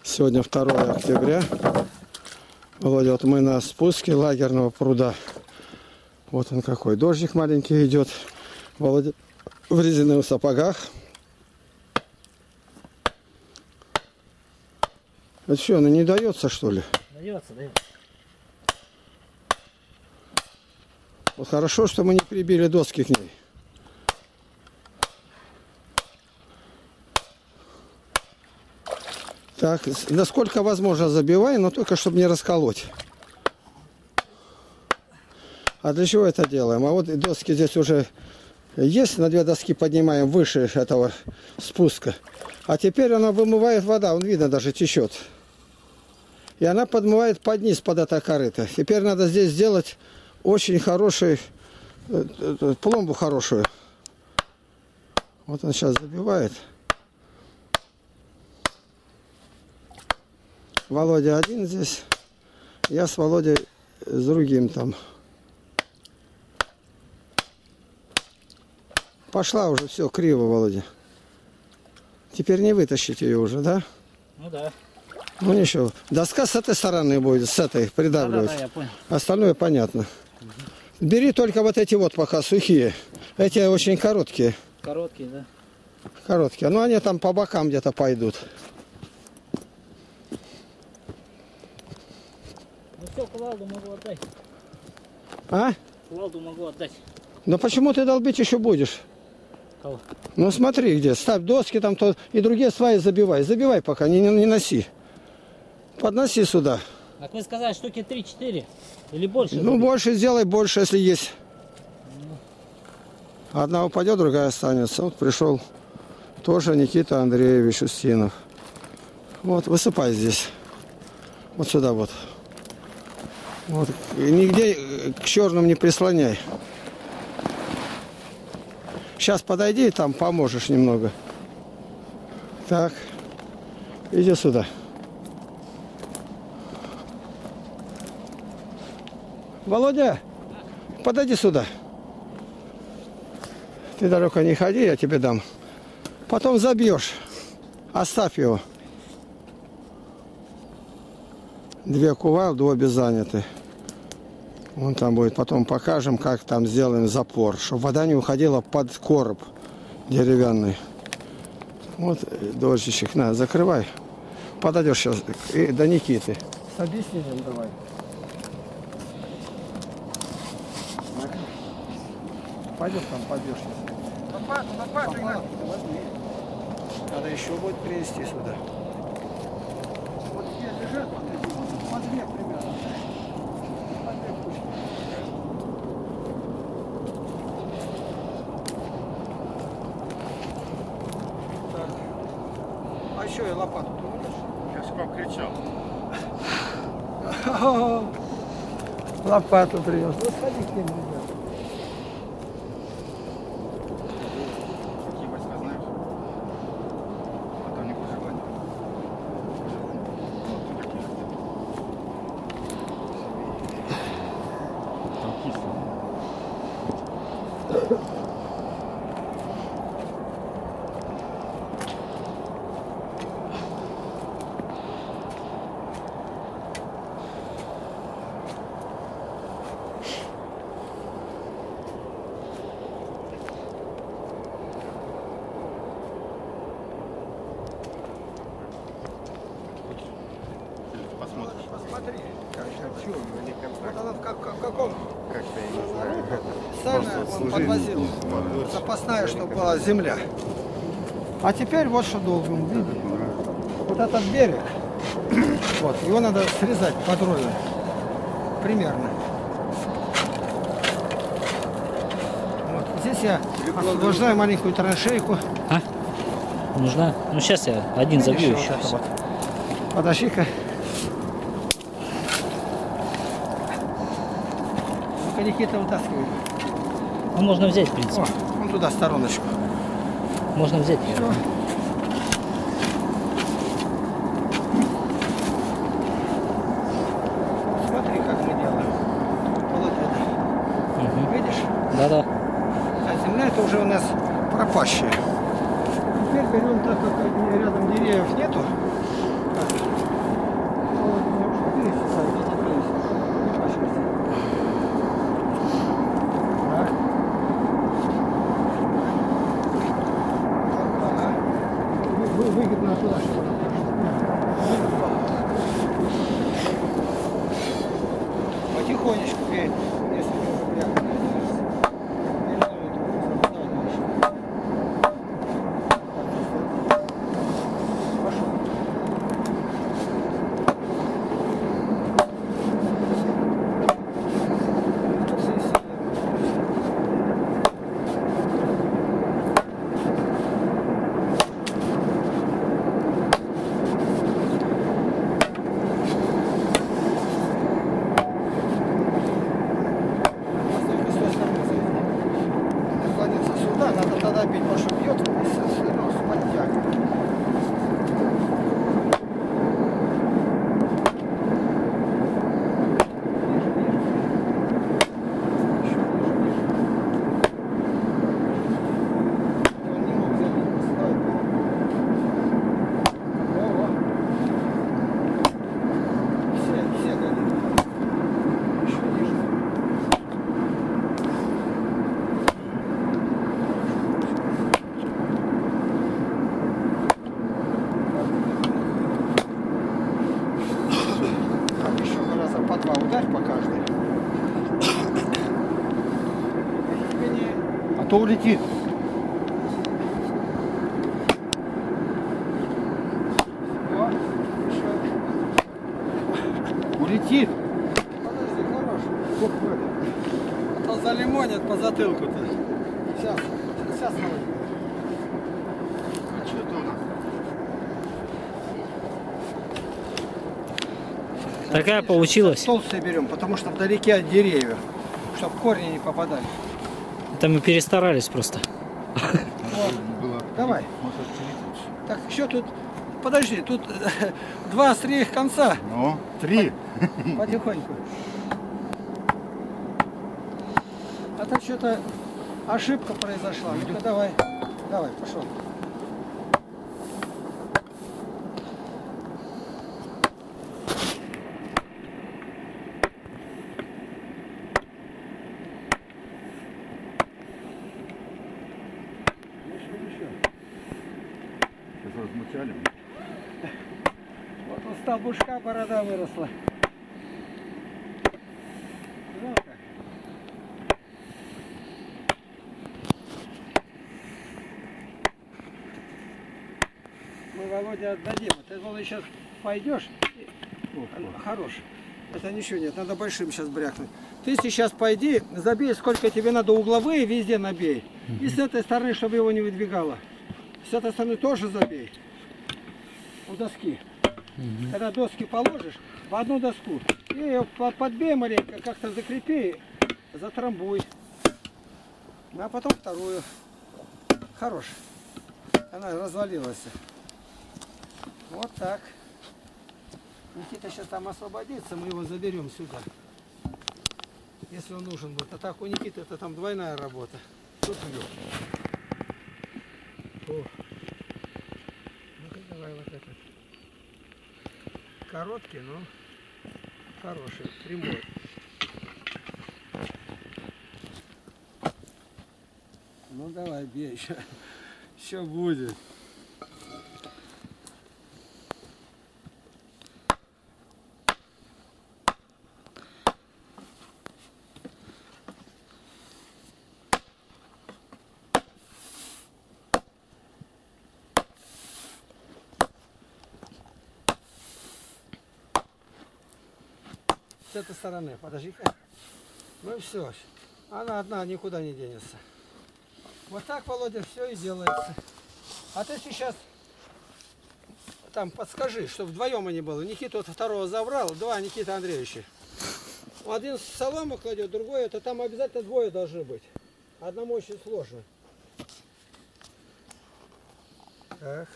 Сегодня 2 октября. Володя, вот мы на спуске лагерного пруда. Вот он какой. Дождик маленький идет. Володя в резиновых сапогах. Это что, она не дается, что ли? Дается. Вот хорошо, что мы не прибили доски к ней. Так, насколько возможно забивай, но только чтобы не расколоть. А для чего это делаем? А вот доски здесь уже есть, на 2 доски поднимаем выше этого спуска. А теперь она вымывает вода, он видно даже течет. И она подмывает под низ, под это корыто. Теперь надо здесь сделать очень хороший, пломбу хорошую. Вот он сейчас забивает. Володя один здесь, я с Володей с другим там. Пошла уже, все, криво, Володя. Теперь не вытащить ее уже, да? Ну да. Ну ничего. Доска с этой стороны будет, с этой придавливать. Да, я понял. Остальное понятно. Бери только вот эти вот пока сухие. Эти очень короткие. Короткие, да? Короткие. Ну они там по бокам где-то пойдут. Ну все, кувалду могу отдать. А? Кувалду могу отдать. Ну почему ты долбить еще будешь? Кого? Ну смотри где. Ставь доски там то и другие сваи забивай. Забивай пока, не носи. Подноси сюда. Как вы сказали, штуки 3-4 или больше? Ну больше сделай, больше, если есть. Одна упадет, другая останется. Вот пришел тоже Никита Андреевич Устинов. Вот, высыпай здесь. Вот сюда вот. Вот. И нигде к черным не прислоняй. Сейчас подойди, там поможешь немного. Так. Иди сюда. Володя, подойди сюда. Ты далеко не ходи, я тебе дам. Потом забьешь. Оставь его. 2 кувалды, обе заняты. Вон там будет. Потом покажем, как там сделаем запор, чтобы вода не уходила под короб деревянный. Вот дождичек. На, закрывай. Подойдешь сейчас и до Никиты. С объяснением давай. Пойдешь там, пойдешь. Лопату. Надо еще будет принести сюда. Вот здесь лежат, по 2 примерно. По 2 кучки. Так. А еще и лопату ты умеешь? Я же вам кричал. Лопату привез. Ну сходи к ним, ребят. Какие войска знаешь? А то не по желанию. Там кисло. Посмотришь. Посмотри. Хочу, но не контракт. Вот она в каком? Как-то я не знаю. Специально он подвозил. Запасная, чтобы была земля. А теперь вот что должен видеть. Вот этот берег, вот, его надо срезать под ровер. Примерно. Вот. Здесь я освобождаю маленькую траншейку. А? Нужна? Ну сейчас я один забью Вот еще. это вот. Подожди-ка. Ну-ка, Никита, вытаскивай. Ну можно взять, в принципе. О, вон туда стороночку. Можно взять ее. Всё. Смотри, как мы делаем. Володя, Угу. видишь? Да-да. А земля это уже у нас пропащая. Теперь берем, так как рядом деревьев нету, так, видно туда, что она пошла. Потихонечку бей, если не забрякнет. Надо тогда бить, потому что бьет, ну, с подтягом. По два ударь по каждой. А то улетит. О, еще. Улетит. Подожди, хорош. А то залимонят по затылку-то. Сейчас, сейчас молодец. А что это у нас? Такая получилась. Толстые берем, потому что вдалеке от деревьев, чтобы корни не попадали. Это мы перестарались просто. Было. Давай. Может, отстрелить. Так, еще тут, подожди, тут два острых конца. Ну, 3. Потихоньку. А то что-то ошибка произошла. Ну-ка, давай. Давай, пошел. Сейчас размучали. Вот у столбушка борода выросла. Жалко. Мы Володя отдадим. Ты, Володя, сейчас пойдешь. Хорош. Это ничего нет, надо большим сейчас брякнуть. Ты сейчас пойди, забей, сколько тебе надо, угловые везде набей. И с этой стороны, чтобы его не выдвигало. С этой стороны тоже забей. У доски. Когда доски положишь, в одну доску. И ее подбей маленько, как-то закрепи, затрамбуй. А потом вторую. Хорош. Она развалилась. Вот так. Никита сейчас там освободится, мы его заберем сюда. Если он нужен будет. А так у Никиты это там двойная работа. Тут ну давай вот это. Короткий, но хороший, прямой. Ну давай, бей еще. Еще будет. С этой стороны, подожди-ка. Ну и все. Она одна никуда не денется. Вот так, Володя, все и делается. А ты сейчас там подскажи, чтобы вдвоем они было. Никита вот второго забрал, два Никита Андреевича. Один солому кладет, другой это там обязательно двое должны быть. Одному очень сложно. Так.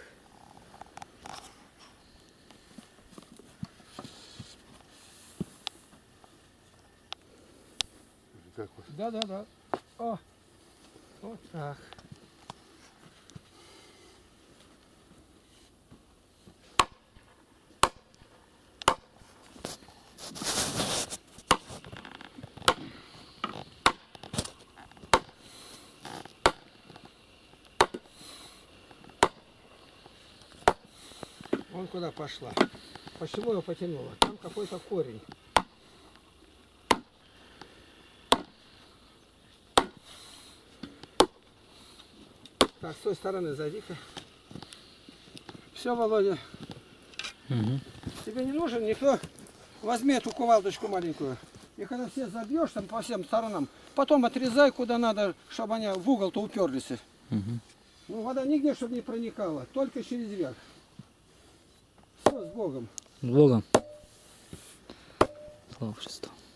Как вот? Да. О, вот так. Вон куда пошла. Почему ее потянуло? Там какой-то корень. Так, с той стороны зайди-ка. Все, Володя. Угу. Тебе не нужен никто? Возьми эту кувалдочку маленькую. И когда все забьешь там по всем сторонам, потом отрезай куда надо, чтобы они в угол-то уперлись. Угу. Ну, вода нигде, чтобы не проникала, только через верх. Все, с Богом. С Богом. Слава Христу.